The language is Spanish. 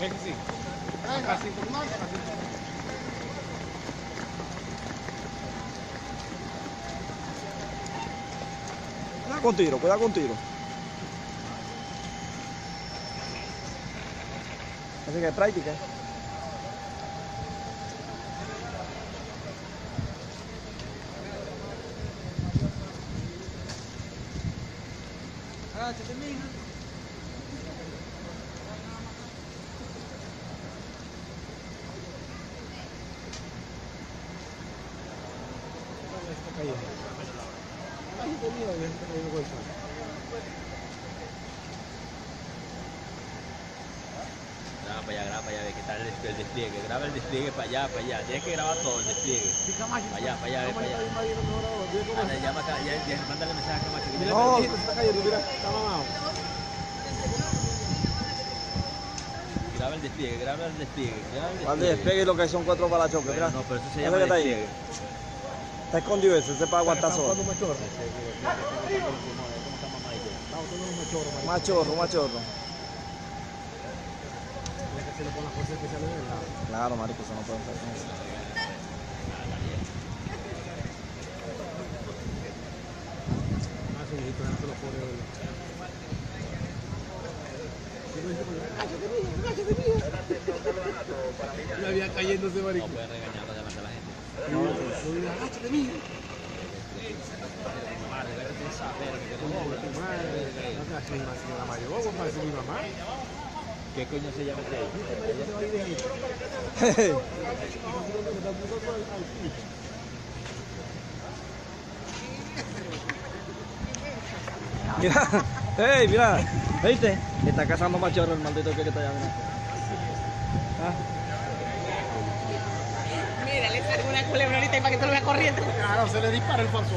¿Ves que sí? Así como así. Cuidado con tiro. Así que práctica. Agáchate, mija. Está cayendo. Ay, qué miedo, que está cayendo con el sol. Graba para allá, ve qué tal el despliegue. Graba el despliegue para allá. Tienes que grabar todo el despliegue. Para allá, ve para allá. Anda, llama acá, ya, mándale mensaje a Camacho. Mira, No. se está cayendo, mira, está mamado. Graba el despliegue. Al despegue lo que son 4 parachoques, Bueno, mira. no, pero eso se ¿Ese llama que está ahí? despliegue. Está escondido ese para aguantar Está solo. botando machorro. Está botando un machorro, marico. Machorro. Tiene que hacerlo con las cosas que salen del lado. Claro, marico, eso no puede ser con eso. Ah, su hijito, no se lo pone. Agáchate, mija. Ya había cayéndose, No marico. puedes regañar delante de la gente. Agáchate, mija. Saber Tu madre. No te hagas una señora mayor, vos parece mi mamá. ¿Qué coño se llama este? Mira, hey, mira, ¿viste? Está cazando machorro el maldito que está allá, mira. ¿Ah? Mira, le salgo una culebra ahorita para que te lo vea corriendo. Claro, se le dispara el falso.